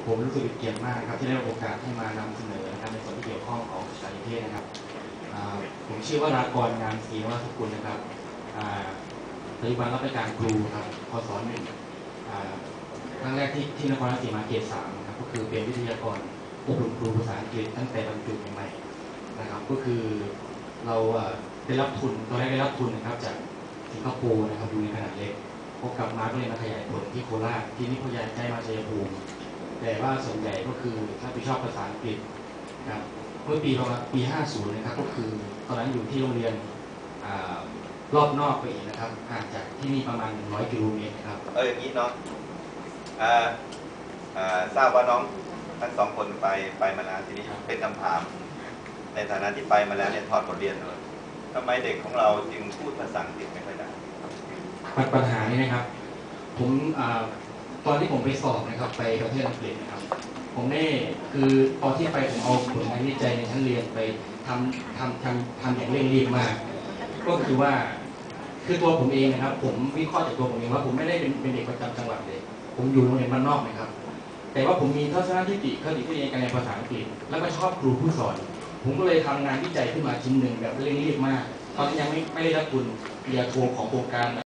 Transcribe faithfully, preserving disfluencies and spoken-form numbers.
ผมรู้สึกเป็นเกียรติมากนะครับที่ได้รับโอกาสให้มานำเสนอนะครับในส่วนที่เกี่ยวข้องของสายนิเทศนะครับผมชื่อว่ารากรงามศรีนวสกุลนะครับปัจจุบันรับราชการครูครับพศหนึ่งครั้งแรกที่ที่นครราชสีมาเขตสามนะครับก็คือเป็นวิทยากรอบรมครูภาษาอังกฤษตั้งแต่บรรจุใหม่ๆนะครับก็คือเราได้รับทุนตอนแรกได้รับทุนนะครับจากสิงคโปร์นะครับดูในขนาดเล็กพอกลับมาก็เลยมาขยายผลที่โคราชที่นี่พยายามมาชัยภูมิแต่ว่าส่วนใหญ่ก็คือรับผิดชอบภาษาอังกฤษครับเมื่อปีประมาณปีห้าสิบนะครับก็คือตอนนั้นอยู่ที่โรงเรียนรอบนอกไปอีกนะครับห่างจากที่นี่ประมาณหนึ่งร้อยกิโลเมตรครับเอออย่างนี้เนาะทราบว่าน้องทั้งสองคนไปไปมาแล้วทีนี้เป็นคำถามในฐานะที่ไปมาแล้วเนี่ยถอดบทเรียนเลยทำไมเด็กของเราจึงพูดภาษาอังกฤษไม่ค่อยได้ปัญหานี้นะครับผมตอนที่ผมไปสอบนะครับไปประเทศอังกฤษนะครับผมได้คือตอนที่ไปผมเอาผลงานวิจัยในชั้นเรียนไปทำทำทำทำอย่างเร่งรีบมากก็คือว่าคือตัวผมเองนะครับผมวิเคราะห์จากตัวผมเองว่าผมไม่ได้เป็นเป็นเด็กประจำจังหวัดเลยผมอยู่โรงเรียนบ้านนอกนะครับแต่ว่าผมมีทัศนคติคติที่เรียนการเรียนภาษาอังกฤษแล้วก็ชอบครูผู้สอนผมก็เลยทำงานวิจัยขึ้นมาชิ้นหนึ่งแบบเร่งรีบมากตอนนี้ยังไม่ไม่ได้รับทุนปริญญาโทของโครงการ